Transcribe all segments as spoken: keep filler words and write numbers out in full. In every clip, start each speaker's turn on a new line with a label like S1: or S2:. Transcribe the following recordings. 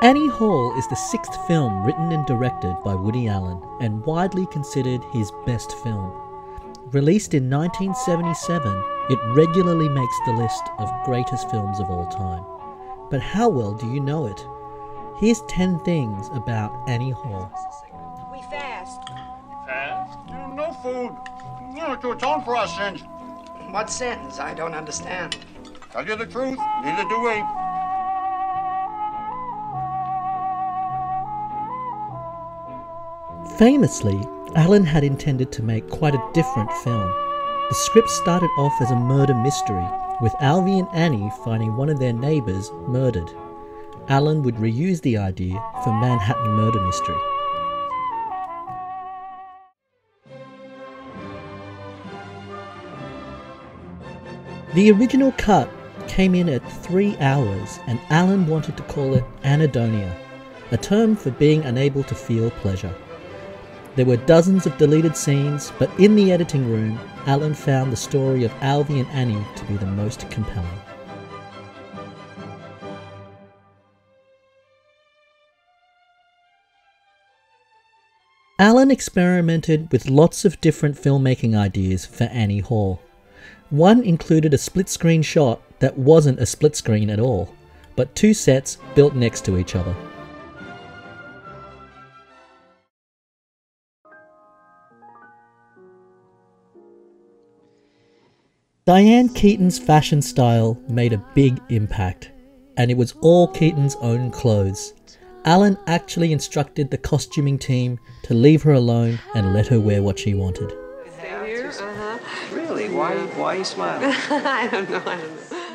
S1: Annie Hall is the sixth film written and directed by Woody Allen and widely considered his best film. Released in nineteen seventy-seven, it regularly makes the list of greatest films of all time. But how well do you know it? Here's ten things about Annie Hall.
S2: We fast.
S3: Fast? No food. You know, to atone for our sins.
S2: What sins? I don't understand.
S3: Tell you the truth, neither do we.
S1: Famously, Allen had intended to make quite a different film. The script started off as a murder mystery, with Alvy and Annie finding one of their neighbours murdered. Allen would reuse the idea for Manhattan Murder Mystery. The original cut came in at three hours and Allen wanted to call it anhedonia, a term for being unable to feel pleasure. There were dozens of deleted scenes, but in the editing room, Allen found the story of Alvy and Annie to be the most compelling. Allen experimented with lots of different filmmaking ideas for Annie Hall. One included a split-screen shot that wasn't a split screen at all, but two sets built next to each other. Diane Keaton's fashion style made a big impact, and it was all Keaton's own clothes. Allen actually instructed the costuming team to leave her alone and let her wear what she wanted.
S2: Here? Uh-huh.
S4: Really? Why, why are you smiling?
S2: I don't know, I don't know.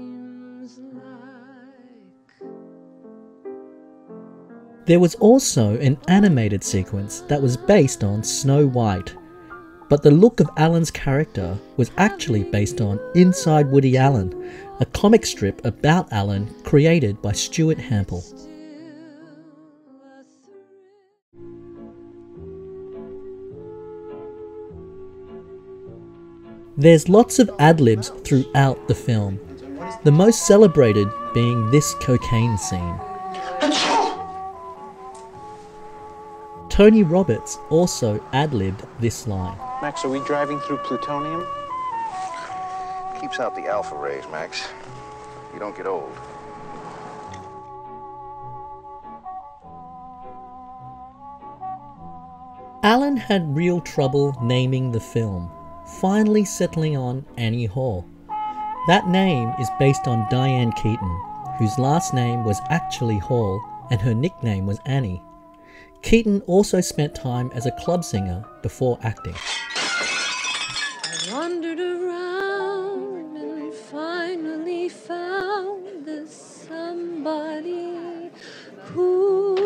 S1: There was also an animated sequence that was based on Snow White, but the look of Allen's character was actually based on Inside Woody Allen, a comic strip about Allen created by Stuart Hampel. There's lots of ad-libs throughout the film, the most celebrated being this cocaine scene. Tony Roberts also ad-libbed this line.
S4: Max, are we driving through plutonium?
S5: Keeps out the alpha rays, Max. You don't get old.
S1: Allen had real trouble naming the film, finally settling on Annie Hall. That name is based on Diane Keaton, whose last name was actually Hall and her nickname was Annie. Keaton also spent time as a club singer before acting.
S6: I wandered around and finally found the somebody who...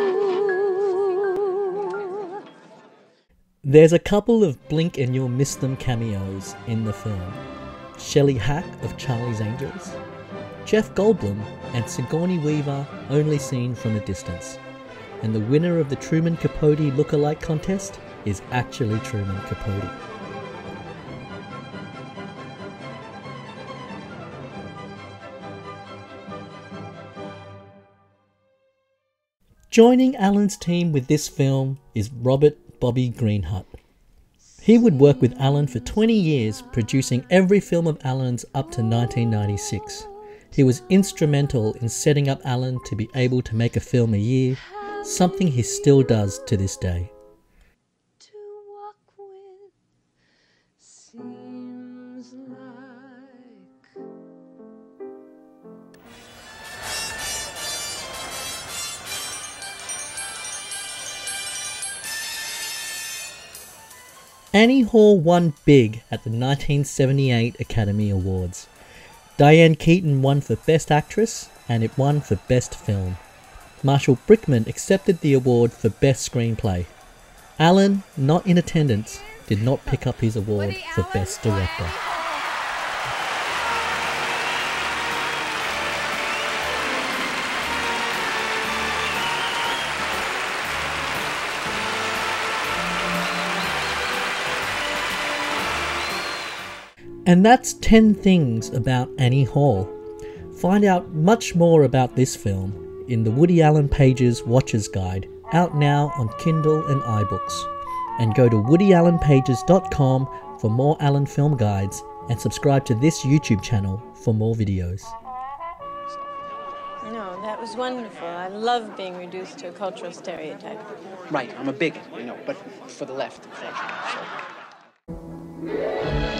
S1: There's a couple of blink and you'll miss them cameos in the film. Shelley Hack of Charlie's Angels, Jeff Goldblum and Sigourney Weaver only seen from a distance. And the winner of the Truman Capote lookalike contest is actually Truman Capote. Joining Allen's team with this film is Robert Bobby Greenhut. He would work with Allen for twenty years, producing every film of Allen's up to nineteen ninety-six. He was instrumental in setting up Allen to be able to make a film a year, something he still does to this day.
S6: to walk with seems like
S1: Annie Hall won big at the nineteen seventy-eight Academy Awards. Diane Keaton won for Best Actress and it won for Best Film. Marshall Brickman accepted the award for Best Screenplay. Allen, not in attendance, did not pick up his award for Best Director. And that's ten things about Annie Hall. Find out much more about this film in the Woody Allen Pages Watcher's Guide, out now on Kindle and iBooks. And go to woody allen pages dot com for more Allen film guides, and subscribe to this YouTube channel for more videos.
S7: No, that was wonderful. I love being reduced to a cultural stereotype.
S8: Right, I'm a bigot, you know, but for the left, unfortunately. So.